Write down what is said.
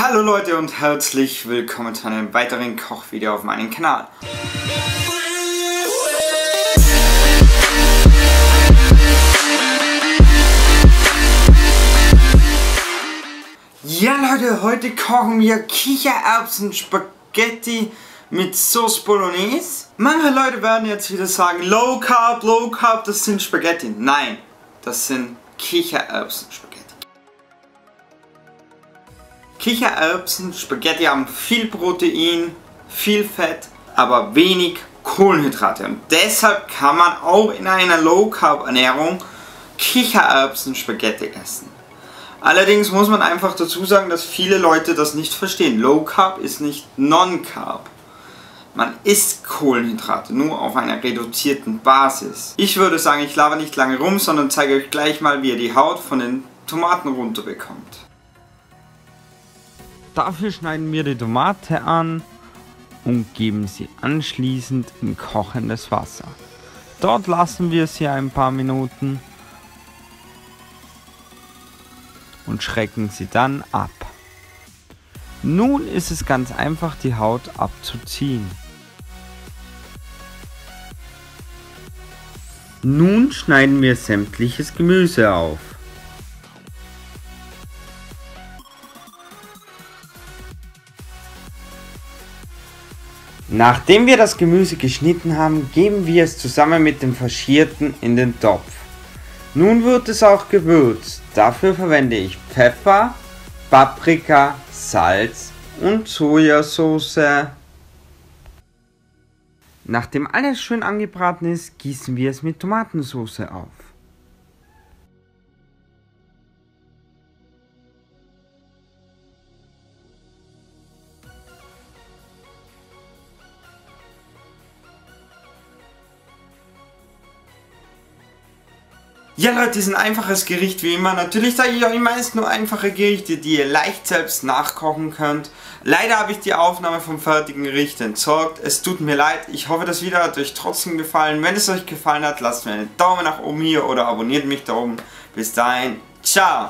Hallo Leute und herzlich willkommen zu einem weiteren Kochvideo auf meinem Kanal. Ja Leute, heute kochen wir Kichererbsen-Spaghetti mit Sauce Bolognese. Manche Leute werden jetzt wieder sagen, Low Carb, das sind Spaghetti. Nein, das sind Kichererbsen-Spaghetti. Kichererbsen-Spaghetti haben viel Protein, viel Fett, aber wenig Kohlenhydrate. Und deshalb kann man auch in einer Low Carb Ernährung Kichererbsen-Spaghetti essen. Allerdings muss man einfach dazu sagen, dass viele Leute das nicht verstehen. Low Carb ist nicht Non-Carb. Man isst Kohlenhydrate nur auf einer reduzierten Basis. Ich würde sagen, ich laber nicht lange rum, sondern zeige euch gleich mal, wie ihr die Haut von den Tomaten runterbekommt. Dafür schneiden wir die Tomate an und geben sie anschließend in kochendes Wasser. Dort lassen wir sie ein paar Minuten und schrecken sie dann ab. Nun ist es ganz einfach, die Haut abzuziehen. Nun schneiden wir sämtliches Gemüse auf. Nachdem wir das Gemüse geschnitten haben, geben wir es zusammen mit dem Faschierten in den Topf. Nun wird es auch gewürzt. Dafür verwende ich Pfeffer, Paprika, Salz und Sojasauce. Nachdem alles schön angebraten ist, gießen wir es mit Tomatensauce auf. Ja Leute, das ist ein einfaches Gericht wie immer. Natürlich sage ich euch meist nur einfache Gerichte, die ihr leicht selbst nachkochen könnt. Leider habe ich die Aufnahme vom fertigen Gericht entsorgt. Es tut mir leid. Ich hoffe, das Video hat euch trotzdem gefallen. Wenn es euch gefallen hat, lasst mir einen Daumen nach oben hier oder abonniert mich da oben. Bis dahin, ciao!